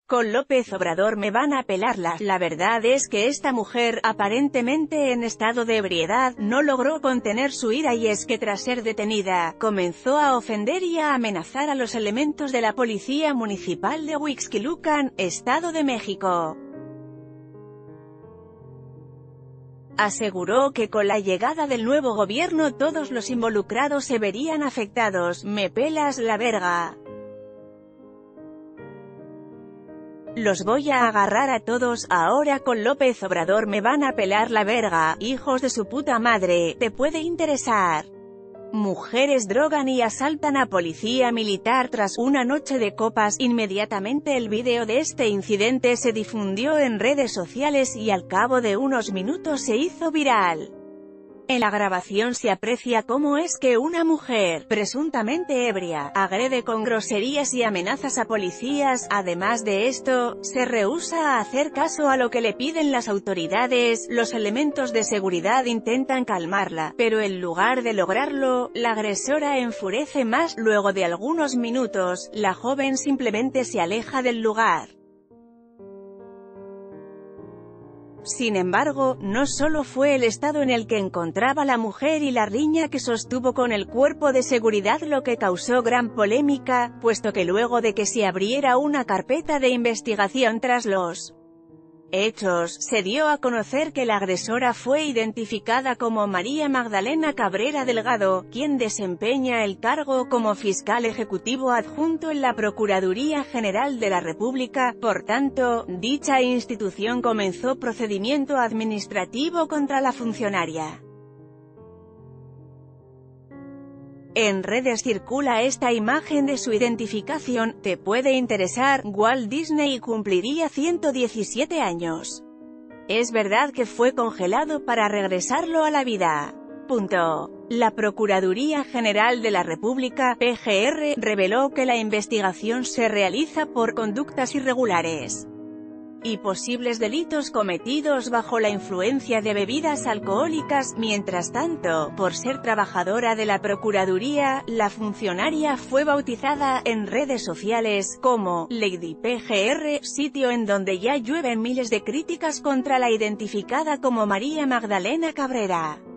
Con López Obrador me van a pelarla. La verdad es que esta mujer, aparentemente en estado de ebriedad, no logró contener su ira y es que tras ser detenida, comenzó a ofender y a amenazar a los elementos de la Policía Municipal de Huixquilucan, Estado de México. Aseguró que con la llegada del nuevo gobierno todos los involucrados se verían afectados. Me pelas la verga. Los voy a agarrar a todos, ahora con López Obrador me van a pelar la verga, hijos de su puta madre, te puede interesar. Mujeres drogan y asaltan a policía militar tras una noche de copas. Inmediatamente el vídeo de este incidente se difundió en redes sociales y al cabo de unos minutos se hizo viral. En la grabación se aprecia cómo es que una mujer, presuntamente ebria, agrede con groserías y amenazas a policías. Además de esto, se rehúsa a hacer caso a lo que le piden las autoridades. Los elementos de seguridad intentan calmarla, pero en lugar de lograrlo, la agresora enfurece más. Luego de algunos minutos, la joven simplemente se aleja del lugar. Sin embargo, no solo fue el estado en el que encontraba la mujer y la riña que sostuvo con el cuerpo de seguridad lo que causó gran polémica, puesto que luego de que se abriera una carpeta de investigación tras los hechos, se dio a conocer que la agresora fue identificada como María Magdalena Cabrera Delgado, quien desempeña el cargo como fiscal ejecutivo adjunto en la Procuraduría General de la República. Por tanto, dicha institución comenzó procedimiento administrativo contra la funcionaria. En redes circula esta imagen de su identificación. Te puede interesar. Walt Disney cumpliría 117 años. Es verdad que fue congelado para regresarlo a la vida. La Procuraduría General de la República, PGR, reveló que la investigación se realiza por conductas irregulares y posibles delitos cometidos bajo la influencia de bebidas alcohólicas. Mientras tanto, por ser trabajadora de la Procuraduría, la funcionaria fue bautizada en redes sociales como Lady PGR, sitio en donde ya llueven miles de críticas contra la identificada como María Magdalena Cabrera.